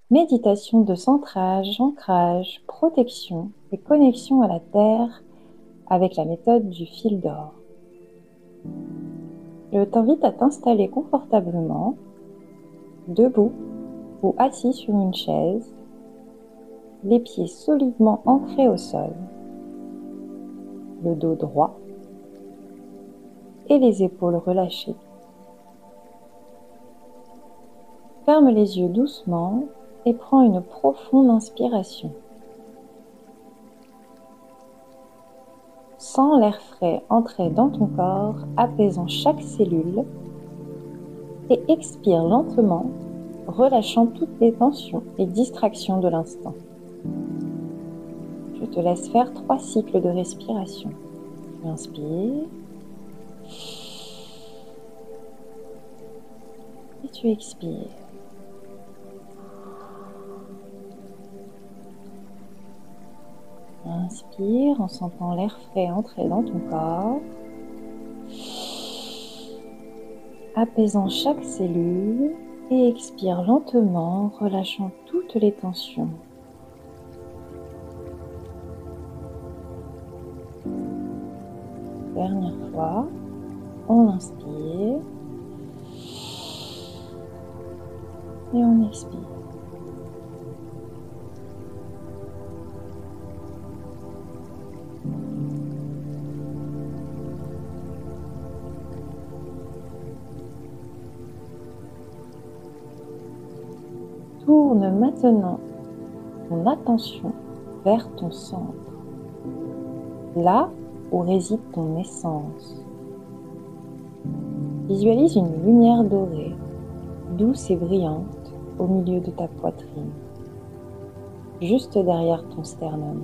Méditation de centrage, ancrage, protection et connexion à la Terre avec la méthode du fil d'or. Je t'invite à t'installer confortablement, debout ou assis sur une chaise, les pieds solidement ancrés au sol, le dos droit et les épaules relâchées. Ferme les yeux doucement et prends une profonde inspiration. Sens l'air frais entrer dans ton corps, apaisant chaque cellule, et expire lentement, relâchant toutes les tensions et distractions de l'instant. Je te laisse faire 3 cycles de respiration. Tu inspires et tu expires. Inspire en sentant l'air frais entrer dans ton corps, apaisant chaque cellule, et expire lentement, relâchant toutes les tensions. Dernière fois, on inspire et on expire. Tourne maintenant ton attention vers ton centre, là où réside ton essence. Visualise une lumière dorée, douce et brillante, au milieu de ta poitrine, juste derrière ton sternum.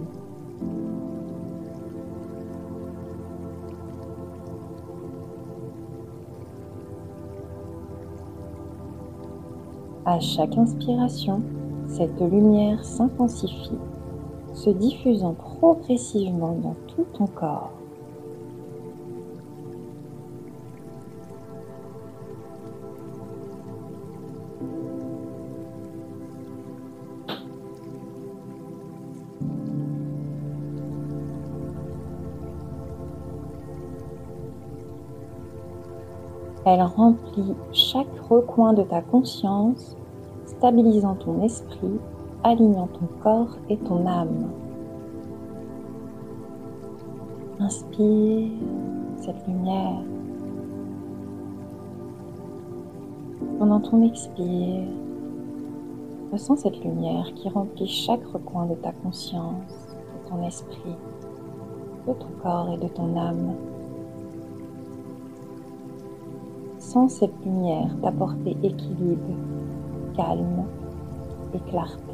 À chaque inspiration, cette lumière s'intensifie, se diffusant progressivement dans tout ton corps. Elle remplit chaque recoin de ta conscience, stabilisant ton esprit, alignant ton corps et ton âme. Inspire cette lumière. Pendant ton expire, ressens cette lumière qui remplit chaque recoin de ta conscience, de ton esprit, de ton corps et de ton âme. Sens cette lumière t'apporter équilibre, calme et clarté.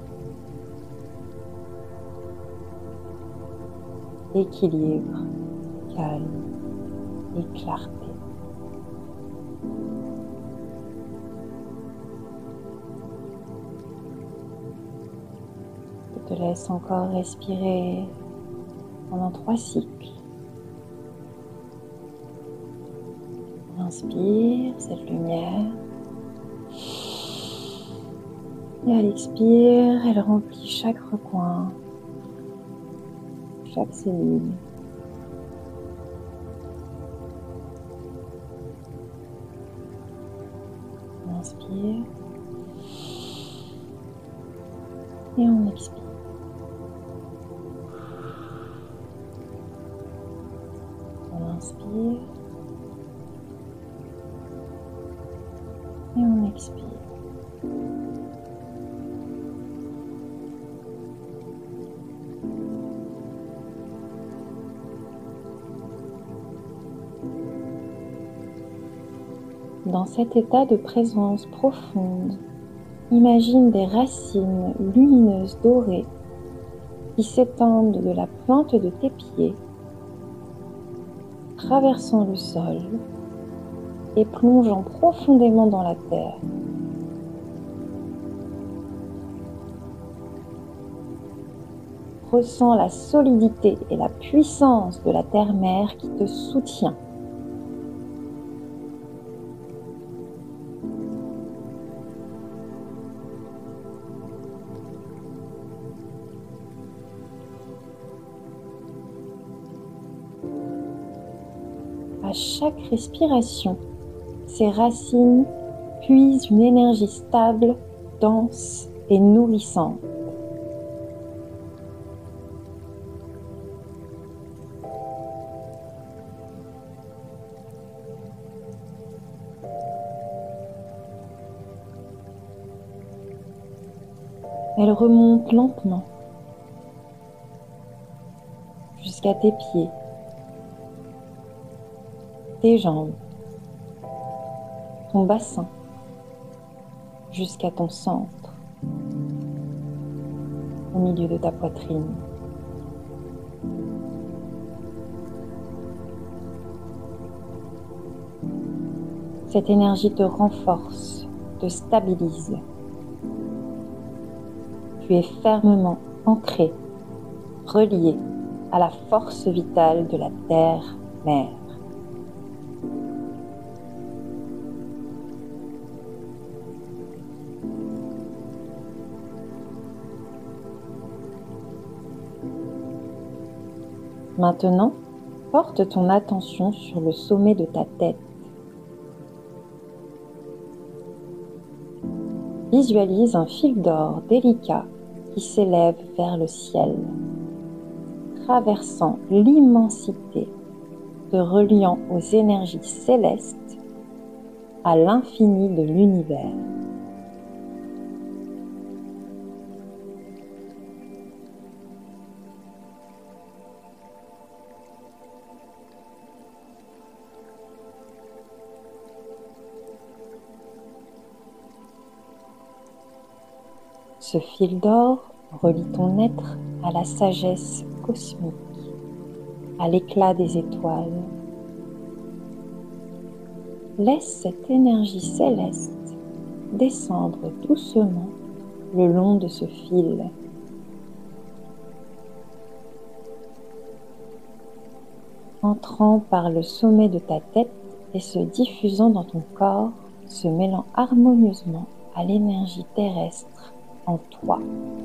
Équilibre, calme et clarté. Je te laisse encore respirer pendant 3 cycles. Inspire cette lumière. Et à l'expire, elle remplit chaque recoin, chaque cellule. On inspire. Et on expire. On inspire. Et on expire. Dans cet état de présence profonde, imagine des racines lumineuses dorées qui s'étendent de la plante de tes pieds, traversant le sol et plongeant profondément dans la terre. Ressens la solidité et la puissance de la terre-mère qui te soutient. À chaque respiration, ces racines puisent une énergie stable, dense et nourrissante. Elle remonte lentement jusqu'à tes pieds, tes jambes, ton bassin, jusqu'à ton centre, au milieu de ta poitrine. Cette énergie te renforce, te stabilise. Tu es fermement ancré, relié à la force vitale de la Terre-Mère. Maintenant, porte ton attention sur le sommet de ta tête. Visualise un fil d'or délicat qui s'élève vers le ciel, traversant l'immensité, te reliant aux énergies célestes, à l'infini de l'univers. Ce fil d'or relie ton être à la sagesse cosmique, à l'éclat des étoiles. Laisse cette énergie céleste descendre doucement le long de ce fil. Entrant par le sommet de ta tête et se diffusant dans ton corps, se mêlant harmonieusement à l'énergie terrestre en toi.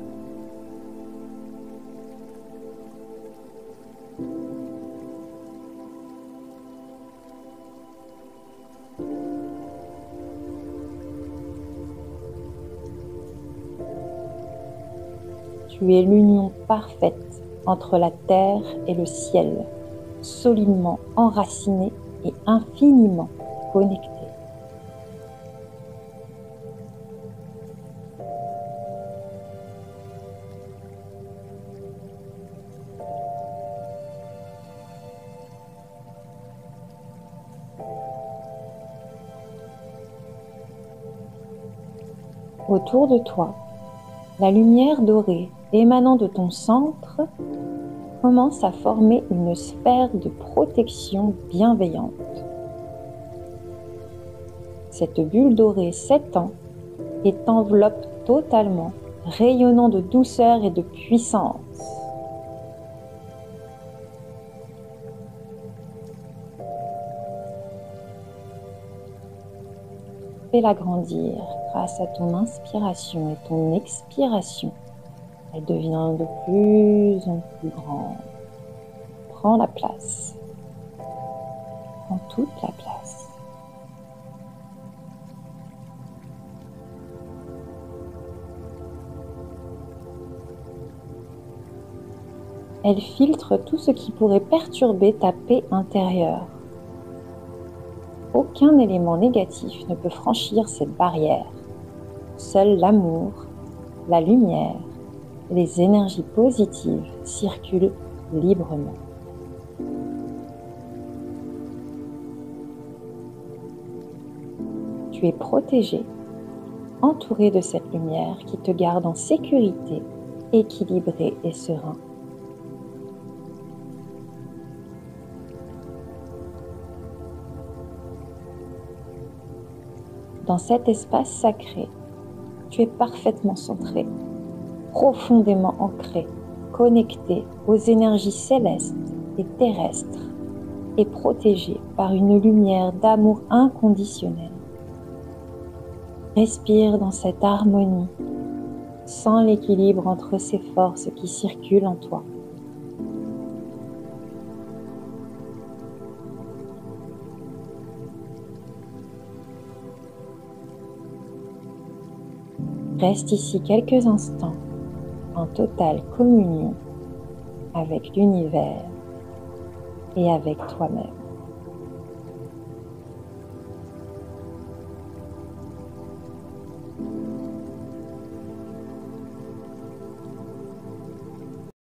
Tu es l'union parfaite entre la terre et le ciel, solidement enraciné et infiniment connecté. Autour de toi, la lumière dorée émanant de ton centre commence à former une sphère de protection bienveillante. Cette bulle dorée s'étend et t'enveloppe totalement, rayonnant de douceur et de puissance. Fais-la grandir grâce à ton inspiration et ton expiration. Elle devient de plus en plus grande. Prends la place. Prends toute la place. Elle filtre tout ce qui pourrait perturber ta paix intérieure. Aucun élément négatif ne peut franchir cette barrière. Seul l'amour, la lumière et les énergies positives circulent librement. Tu es protégé, entouré de cette lumière qui te garde en sécurité, équilibré et serein. Dans cet espace sacré, tu es parfaitement centré, profondément ancré, connecté aux énergies célestes et terrestres et protégé par une lumière d'amour inconditionnel. Respire dans cette harmonie, sens l'équilibre entre ces forces qui circulent en toi. Reste ici quelques instants en totale communion avec l'univers et avec toi-même.